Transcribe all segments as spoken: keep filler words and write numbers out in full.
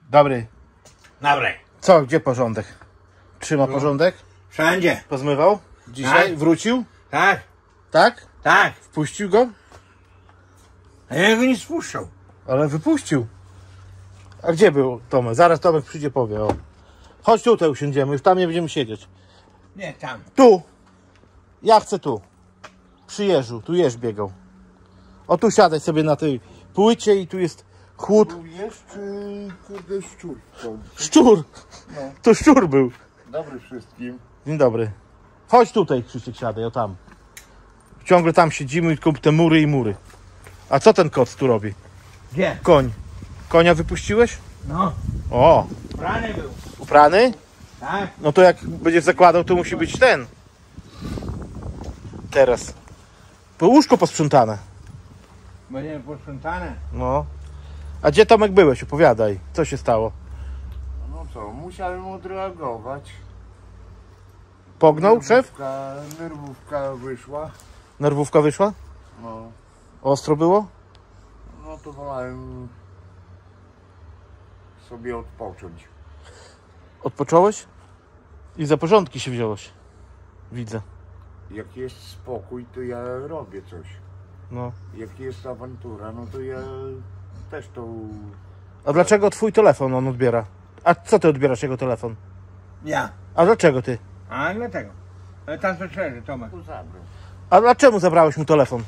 Dobry. Dobry. Co, gdzie porządek? Trzyma no. porządek? Wszędzie. Pozmywał? Dzisiaj? Tak. Wrócił? Tak. Tak? Tak. Wpuścił go? A ja go nie spuszczał. Ale wypuścił. A gdzie był Tomek? Zaraz Tomek przyjdzie, powie. O. Chodź tutaj usiądziemy, już tam nie będziemy siedzieć. Nie, tam. Tu. Ja chcę tu. Przy jeżu, tu jeż biegał. O, tu siadaj sobie na tej płycie i tu jest chłód. Jest czy kurde szczur? Szczur! No. To szczur był. Dobry wszystkim. Dzień dobry. Chodź tutaj, Krzysiek, siadaj, o tam. Ciągle tam siedzimy i tylko te mury i mury. A co ten kot tu robi? Gdzie? Koń. Konia wypuściłeś? No. O! Prany był. Uprany? Tak. No to jak będziesz zakładał, to musi być ten. Teraz. Po łóżko posprzątane. Będzie posprzątane. No. A gdzie, Tomek, byłeś? Opowiadaj. Co się stało? No co, musiałem odreagować. Pognął szef? Nerwówka, nerwówka wyszła. Nerwówka wyszła? No, Ostro było? no to wolałem sobie odpocząć. Odpocząłeś? I za porządki się wziąłeś. Widzę. Jak jest spokój, to ja robię coś. No. Jak jest awantura, no to ja też to... A dlaczego twój telefon on odbiera? A co ty odbierasz jego telefon? Ja. A dlaczego ty? A dlatego. Ale tam to szczerze, Tomek. zabrał. A dlaczego zabrałeś mu telefon?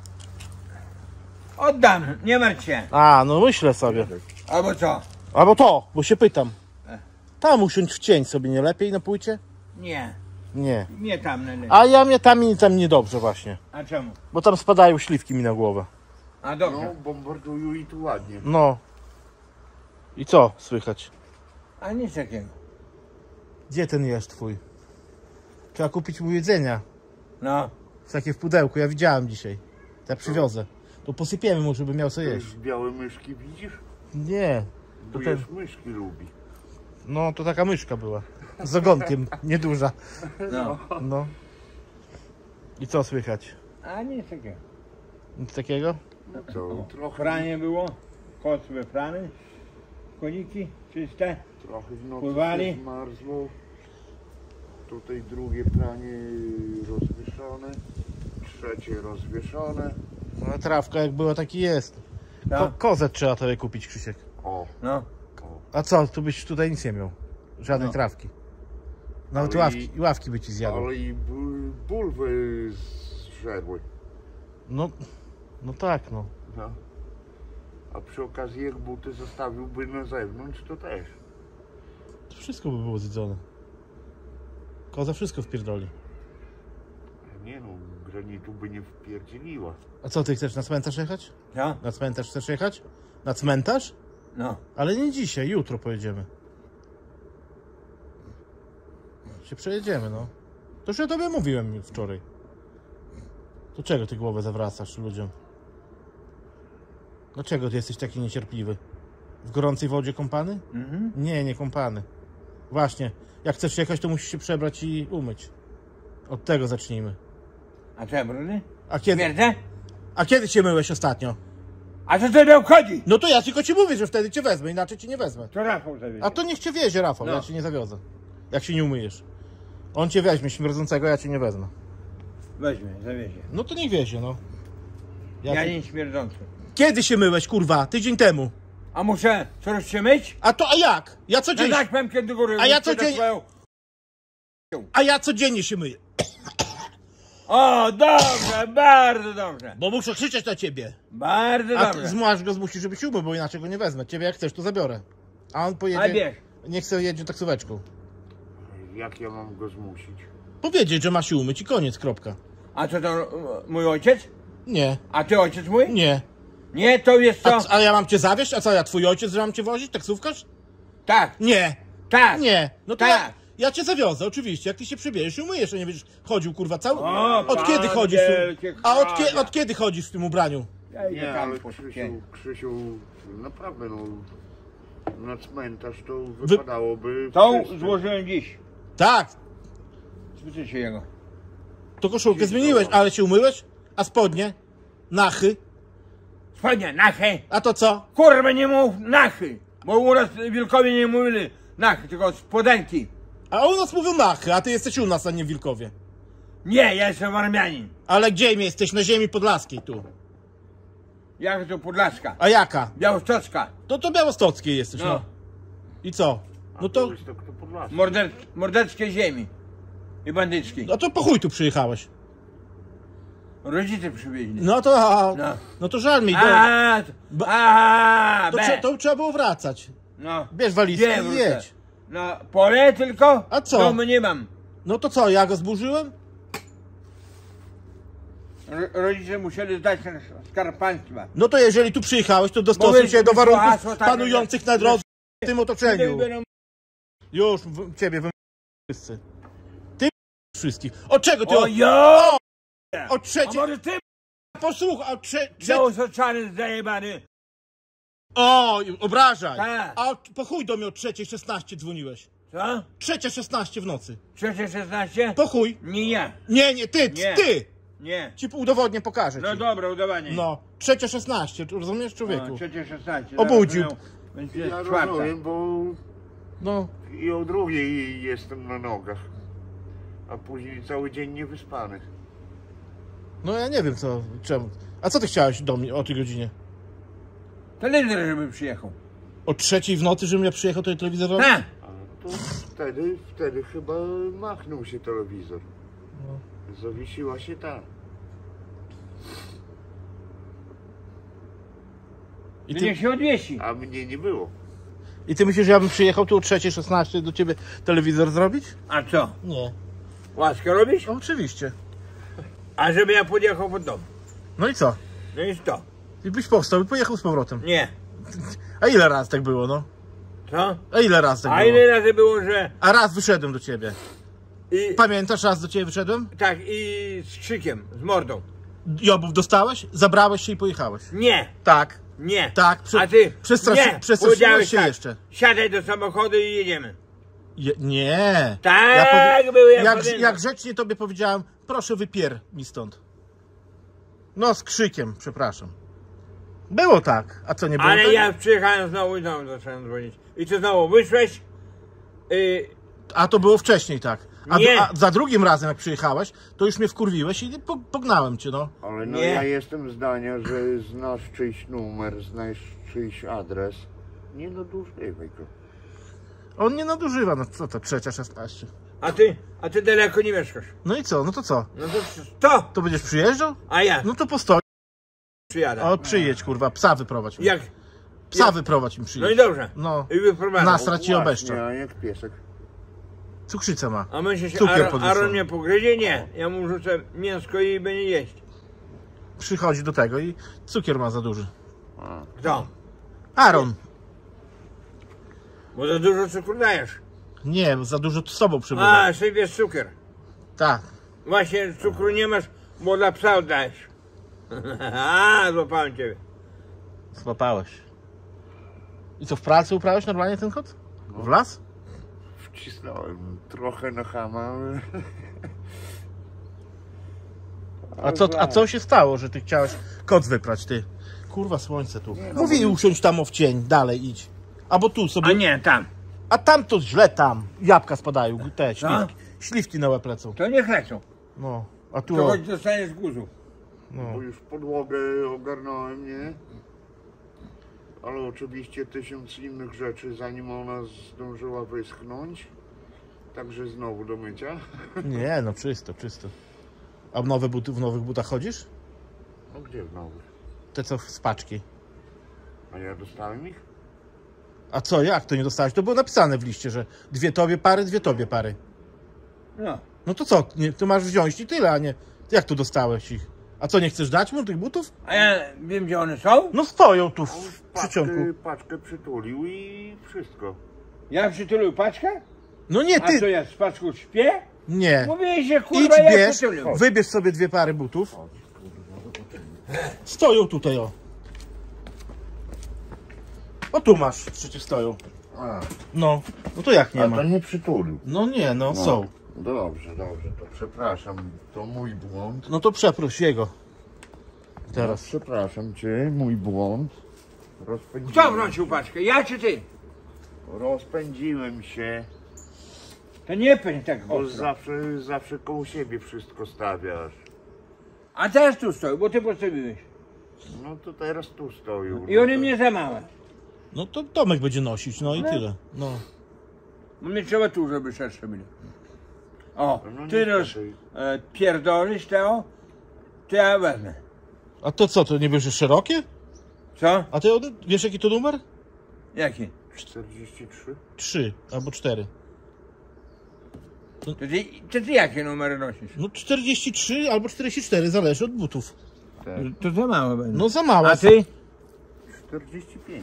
Oddam, nie martw się. A, no myślę sobie. Albo co? Albo to, bo się pytam. Tam usiądź w cień sobie, nie lepiej na płycie? Nie. Nie. Nie tam najlepiej. A ja mnie tam i tam niedobrze właśnie. A czemu? Bo tam spadają śliwki mi na głowę. A dobrze. No, bombardują i tu ładnie. No. I co słychać? A nic takiego. Gdzie ten jest twój? Trzeba kupić mu jedzenia. No. Takie w pudełku, ja widziałem dzisiaj. Ja przywiozę. To posypiemy mu, żeby miał co To jeść. już białe myszki widzisz? Nie. Bo To ten... już myszki lubi. No, to taka myszka była. Z ogonkiem, nieduża. No. No. I co słychać? A nic takiego. Nic takiego? No co, trochę, Pranie było. Koc wyprany. Koniki czyste. trochę w nocy Pływali. się zmarzło. Tutaj drugie pranie rozwieszone. Trzecie rozwieszone. No, trawka jak była, taki jest. Ko No. kozę trzeba tobie kupić, Krzysiek. O, No. o. A co, tu byś tutaj nic nie miał? Żadnej No. trawki. Nawet Ale ławki, i- ławki by ci zjadł. Ale i bu- bulwy zżerły. No, no tak, no. No. A przy okazji jak buty zostawiłby na zewnątrz, to też. To wszystko by było zjedzone. Koza wszystko wpierdoli. Nie no, granitu by nie wpierdzieliła. A co, ty chcesz na cmentarz jechać? Co? Na cmentarz chcesz jechać? Na cmentarz? No. Ale nie dzisiaj, jutro pojedziemy. Się przejedziemy, no. To już ja tobie mówiłem wczoraj. To czego ty głowę zawracasz ludziom? Dlaczego ty jesteś taki niecierpliwy? W gorącej wodzie kąpany? Mhm. Nie, nie kąpany. Właśnie, jak chcesz jechać, to musisz się przebrać i umyć. Od tego zacznijmy. A co, brudy? A kiedy, Śmierdzę? a kiedy cię myłeś ostatnio? A co to nie obchodzi? No to ja tylko ci mówię, że wtedy cię wezmę, inaczej cię nie wezmę. To Rafał zawiezie. A to niech cię wiezie, Rafał, No. ja cię nie zawiozę. Jak się nie umyjesz. On cię weźmie śmierdzącego, ja cię nie wezmę. Weźmie, zawiezie. No to niech wiezie, no. Ja, Ja nie śmierdzący. Kiedy się myłeś, kurwa? Tydzień temu. A muszę coraz się myć? A to, a jak? Ja codziennie, No tak, powiem kiedy do góry. A ja Muszę codziennie- swoją- a ja codziennie się myję. O, dobrze, bardzo dobrze. Bo muszę krzyczeć na ciebie. Bardzo A dobrze. ty zmułasz go zmusić, żeby się umył, bo inaczej go nie wezmę. Ciebie jak chcesz, to zabiorę. A on A pojedzie, bierz. niech sobie jedzie taksóweczką. Jak ja mam go zmusić? Powiedzieć, że ma się umyć i koniec, kropka. A co to, e, mój ojciec? Nie, A ty ojciec mój? nie. Nie, to jest A, co? a ja mam cię zawieźć? A co, ja twój ojciec, że mam cię wozić? Taksówkarz? Tak, Nie, tak. nie. No to Tak. ja, ja cię zawiozę, oczywiście. Jak ty się przybierzesz i umyjesz, a nie będziesz chodził, kurwa, cały... O, Od pan kiedy chodzisz? wielkie A od, kie, chrabia. od kiedy chodzisz w tym ubraniu? Ja idę Nie, tam ale po Krzysiu, cieniu. Krzysiu, naprawdę no, na cmentarz to wypadałoby... Tą czysto. złożyłem dziś. Tak, Spytaj się jego. to koszulkę zmieniłeś, ale się umyłeś? A spodnie? Nachy? Spodnie, nachy. A to co? Kurwa, nie mów nachy. Bo u nas wilkowie nie mówili nach, tylko spodenki. A u nas mówią nachy, a ty jesteś u nas, a nie w Wilkowie. Nie, ja jestem armianin. Ale gdzie mi jesteś? Na ziemi podlaskiej tu. Jak to Podlaska? A jaka? Białostocka. To to białostockiej jesteś, no. No. I co? No to, jest to kto Podlaski. Morder, mordeckiej ziemi. I bandyckiej. no to po chuj tu przyjechałeś. Rodzice przywieźli. No to, a, No. no to żal mi. To, A, Ba- a, to, be. trze- to trzeba było wracać. No. Bierz walizkę Gdzie i wrócę? jedź. No, pole tylko? A co? Domu nie mam. No to co, ja go zburzyłem? Ro- Rodzice musieli zdać na skarb państwa. No to jeżeli tu przyjechałeś, to dostosuj Mówię, się do że warunków hasło takie, panujących na drodze w tym otoczeniu. Będą- Już w, ciebie wy... wszyscy. Ty wszystkich. Od czego ty? O Od, jo! od A trzeciej... może ty Posłuchaj, od trze... trze... białostoczany zajebany? O, obrażaj. Tak. A od- po chuj do mnie o trzeciej szesnaście dzwoniłeś. Co? Trzecia szesnaście w nocy. Trzecie szesnaście? Po chuj. Nie ja. Nie, nie, ty, Nie. ty. Nie. Ci udowodnię, pokażę No ci. dobra, udawanie. No, trzecia szesnaście, rozumiesz, człowieku? No, trzecie szesnaście. Obudził. Zaraz miał- Będzie Ja czwarta. rozumiem, bo No. i o drugiej jestem na nogach. A później cały dzień niewyspany. No ja nie wiem co, czemu. A co ty chciałeś do mnie o tej godzinie? Telewizor, żeby przyjechał. O trzeciej w nocy, żebym ja przyjechał tutaj telewizor robić? Tak. A to wtedy, wtedy chyba machnął się telewizor. Zawiesiła się ta. I To ty, niech się odwiesi. A mnie nie było. I ty myślisz, że ja bym przyjechał tu o trzeciej szesnaście do ciebie telewizor zrobić? A co? Nie. Łaskę robisz? No, oczywiście. A żeby ja podjechał pod dom. No i co? No i to. I byś powstał i pojechał z powrotem. Nie. A ile razy tak było, no? Co? A ile razy tak A było? ile razy było, że... A raz wyszedłem do ciebie. I... Pamiętasz, raz do ciebie wyszedłem? Tak, i z krzykiem, z mordą. Jobów dostałeś? Zabrałeś się i pojechałeś. Nie, Tak. nie. Tak, prze- A ty... przestraszy- nie, przestraszyłeś powiedziałeś się tak. jeszcze. Siadaj do samochodu i jedziemy. Je, nie. Tak, powie- był, ja jak, pamiętam. jak grzecznie tobie powiedziałem, proszę wypier mi stąd. No z krzykiem, przepraszam. Było tak. A co nie było Ale tak? ja przyjechałem znowu i znowu zacząłem dzwonić. I ty znowu wyszłeś. Yy, A to było wcześniej tak. A, Nie. a za drugim razem jak przyjechałeś, to już mnie wkurwiłeś i po, pognałem cię, no. Ale no Nie. ja jestem zdania, że znasz czyjś numer, znasz czyjś adres. Nie nadużywaj go. On nie nadużywa, no co to, trzecia szesnaście. a ty, a ty daleko nie mieszkasz. No i co, no to co? No to to, To będziesz przyjeżdżał? a ja No to postoi. przyjadę. O, przyjedź, kurwa, psa wyprowadź mi. Jak? Psa jak? wyprowadź mi No i przyjedź. dobrze. No. I wyprowadzę. Nas- Straci O, właśnie, obeszcza. a jak piesek. Cukrzycę ma. A myślisz, Cukier Aaron, podniosony. Aaron mnie pogryzie? Nie. Ja mu rzucę mięsko i będzie jeść. Przychodzi do tego i cukier ma za duży. A, Kto? Aaron. Bo za dużo cukru dajesz. Nie, za dużo z sobą przybywa. A, sypiesz cukier. Tak. Właśnie cukru nie masz, bo dla psa oddajesz. A, złapałem ciebie. Złapałeś. I co, w pracy uprawiałeś normalnie ten kot? W las? wcisnąłem trochę na chama, ale... A co, a co się stało, że ty chciałeś kot wyprać, ty? Kurwa, słońce tu. Mówi usiądź tam o w cień, dalej idź. Albo tu sobie. A nie, tam. A tam to źle tam. Jabłka spadają, te Co? śliwki. Śliwki na łeb lecą. To niech lecą. No, a tu To o, choć dostaniesz guzu. no. Bo już podłogę ogarnąłem, nie? Ale oczywiście tysiąc innych rzeczy, zanim ona zdążyła wyschnąć. Także znowu do mycia. Nie, no czysto, czysto. A w nowe buty, w nowych butach chodzisz? No gdzie w nowych? Te co z paczki. A ja dostałem ich? A co, jak to nie dostałeś? To było napisane w liście, że dwie tobie pary, dwie tobie pary. No. No to co, nie, to masz wziąć i tyle, a nie... Jak tu dostałeś ich? A co, nie chcesz dać mu tych butów? A ja wiem, gdzie one są. No stoją tu On w paczkę, przyciągu. paczkę przytulił i wszystko. Ja przytulił paczkę? No nie, A co, ty... ja z paczką śpię? Nie. Mówię, że Idź, kurwa ja bierz, przytulił. wybierz sobie dwie pary butów. Stoją tutaj, o. O, tu masz, przecież stoją. A, No, no to jak nie a ma? to nie przytulił. No nie, no, No. są. Dobrze, dobrze, to przepraszam, to mój błąd. No to przeproś jego. Teraz. Przepraszam cię, mój błąd. Rozpędziłem Kto wrącił paczkę? Ja czy ty? Rozpędziłem się, To nie pędź tak bo ostro. zawsze, zawsze koło siebie wszystko stawiasz. A teraz tu stoi, bo ty postawiłeś. No to teraz tu stoją. I no one to- mnie za małe. No to Tomek będzie nosić, no i tyle. No. Bo mnie trzeba tu, żeby szersze byli. O, No ty niestety. roz e, pierdolisz to, to ja wezmę. A to co, to nie będzie szerokie? Co? A ty one- wiesz jaki to numer? Jaki? czterdzieści trzy? Trzy albo cztery. To ty, to ty jakie numery nosisz? No czterdzieści trzy albo czterdzieści cztery, zależy od butów. Tak. To za małe będą. No za mała. A ty? czterdzieści pięć.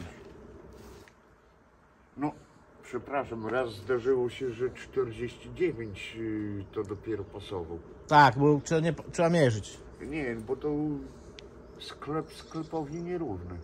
No, przepraszam, raz zdarzyło się, że czterdzieści dziewięć yy, to dopiero pasował. Tak, bo trzeba, nie, trzeba mierzyć. Nie, bo to sklep sklepowni nierówny.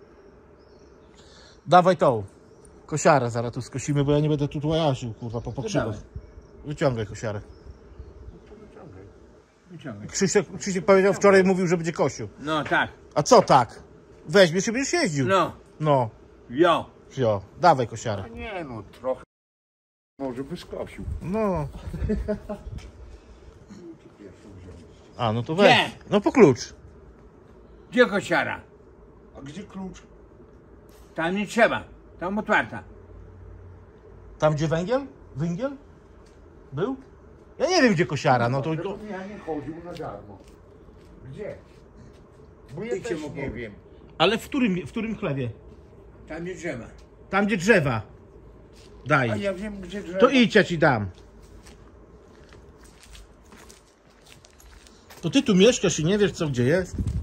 Dawaj tą kosiarę, zaraz tu skosimy, bo ja nie będę tu łasił, kurwa, po pokrzywach. dawaj. Wyciągaj kosiarę. No to wyciągaj. Wyciągaj. Krzysiek, Krzysiek powiedział wczoraj, mówił, że będzie kosił. No tak. A co tak? Weźmiesz i będziesz jeździł. No. No, Jo. jo, dawaj kosiarę. A nie no, trochę może by skosił. No. A, no to weź. Gdzie? No po klucz. Gdzie kosiara? A gdzie klucz? Tam nie trzeba. Tam otwarta. Tam gdzie węgiel? Węgiel? Był? Ja nie wiem gdzie kosiara, no to... to... Żebym ja nie chodził na darmo. Gdzie? Bo ja Idźcie też wokół. nie wiem. Ale w którym, w którym chlewie? Tam nie trzeba. Tam gdzie drzewa. A Daj. ja wiem gdzie drzewo. To idź, ja ci dam. To ty tu mieszkasz i nie wiesz co gdzie jest?